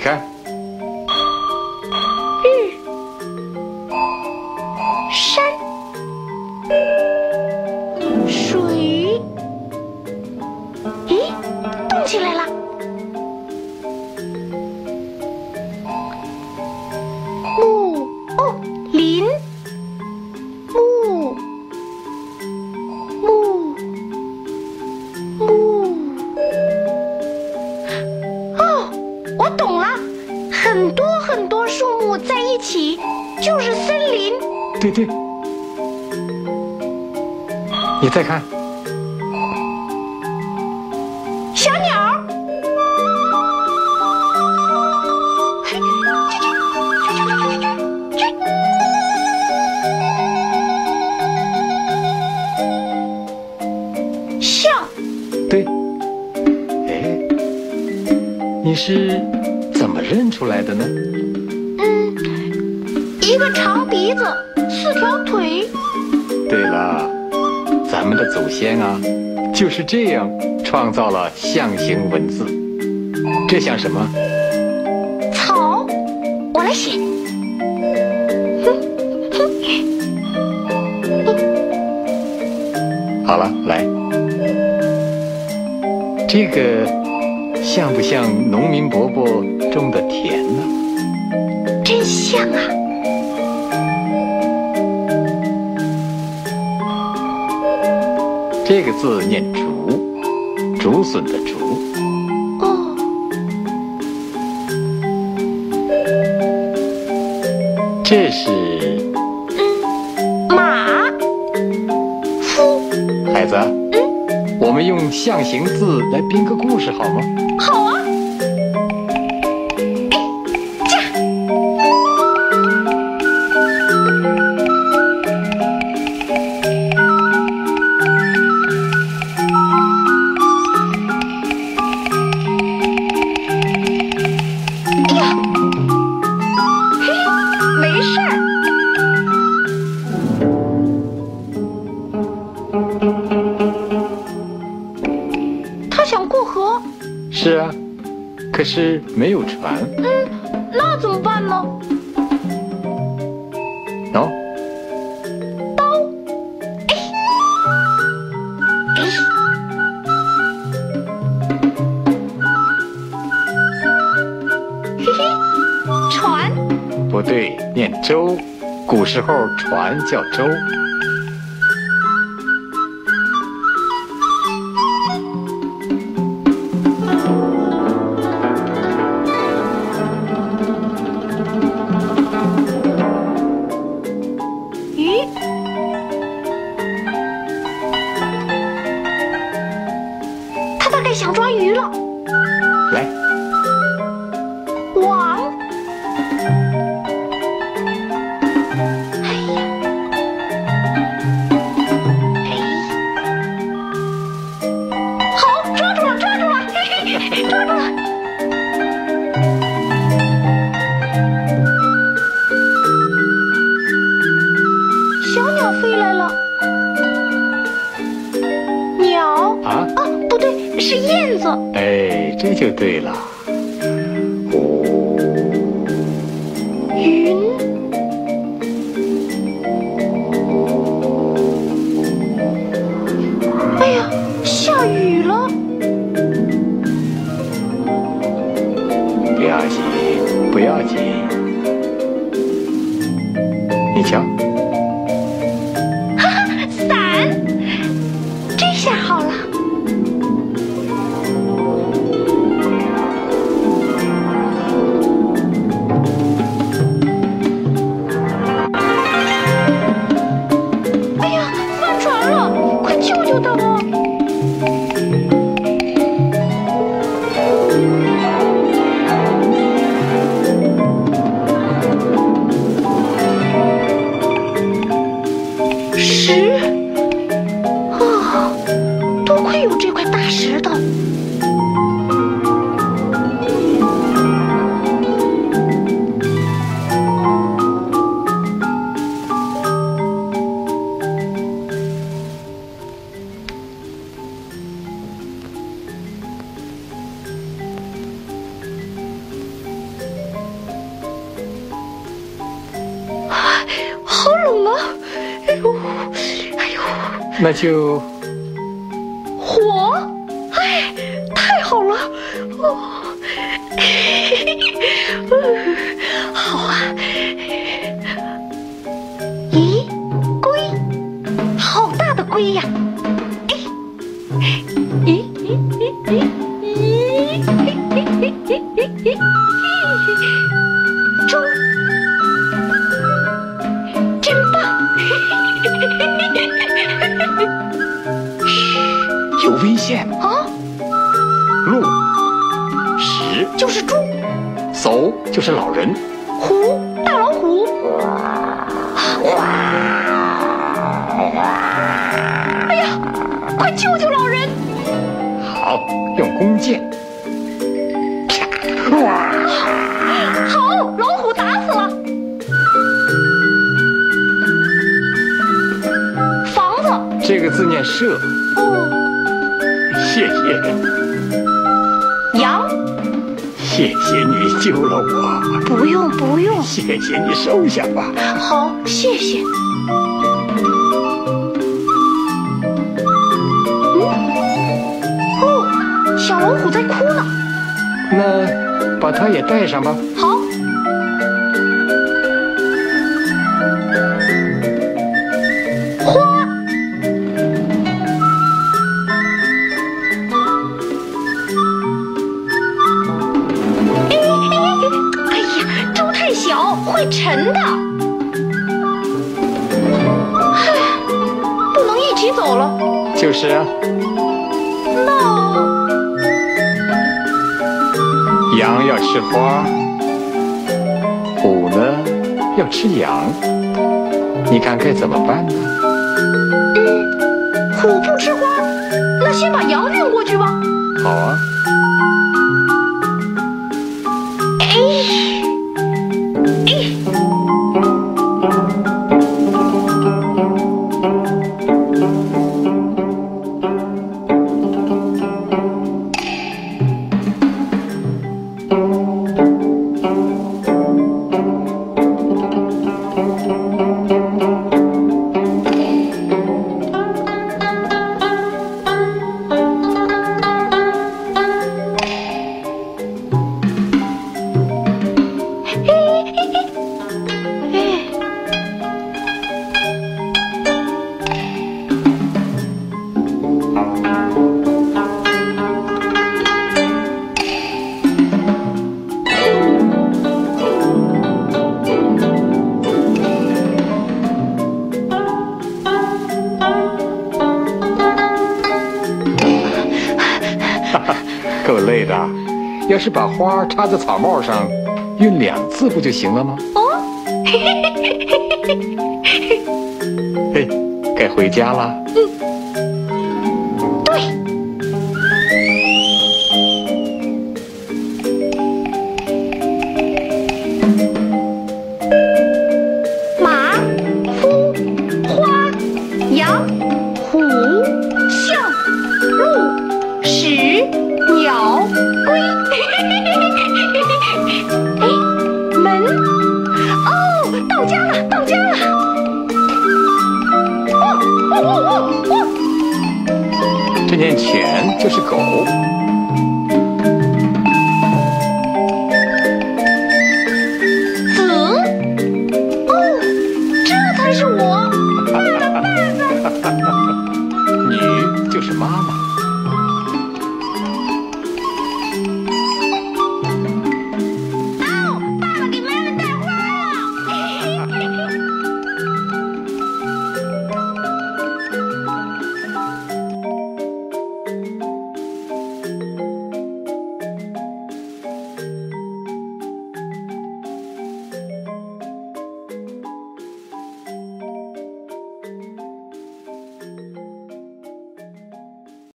看， 日、山、水，咦，动起来了。木，哦，林，木，木，木。哦，我懂了，很多很多树木在一起就是森林。 对对。你再看， 小鸟。象。 对。哎，你是怎么认出来的呢？ 一个长鼻子，4条腿。 对了，咱们的祖先啊，就是这样创造了象形文字。这像什么？ 草，我来写。 好了，来，这个像不像农民伯伯种的田呢？ 真像啊！ 这个字念竹，竹笋的竹。 哦， 这是马，夫。 孩子，我们用象形字来编个故事好吗？ 好啊。 是啊，可是没有船。 那怎么办呢？ 喏， 刀。嘿嘿，船。 不对，念舟。古时候船叫舟。 想抓鱼了， 来， 网。哎呀，好，抓住了，抓住了，嘿嘿，抓住了。小鸟飞来了。鸟啊？ 不对，是燕子。 哎，这就对了。 云。哎呀，下雨了。 不要紧，不要紧。你瞧。 哈哈，伞。这下好了。 懂了。哎呦，哎呦， 那就火，哎，太好了。哦，好啊。咦，龟，好大的龟呀！咦咦咦咦咦！猪，真棒！ 有危险。 啊， 鹿，石就是猪， 叟就是老人。 虎，大老虎。哎呀，快救救老人！ 好，用弓箭。哇！ 好，老虎打死了。房子。 这个字念舍。 哦。 谢谢。 羊。 谢谢你救了我。 不用不用。 谢谢你收下吧。 好，谢谢。哦，小老虎在哭呢。 那把它也带上吧。 好。花。哎呀，猪太小，会沉的。唉，不能一起走了。 就是啊。 那羊要吃花，虎呢要吃羊，你看该怎么办呢？ 虎不吃花，那先把羊运过去吧。 好啊。够累的，要是把花插在草帽上，运2次不就行了吗？ 哦， 嘿，该回家了。 对。马、夫、花、羊、虎、象、鹿、石、鸟、龟。哎，门！哦，到家了，到家了！汪汪汪汪汪！ 这念犬就是狗。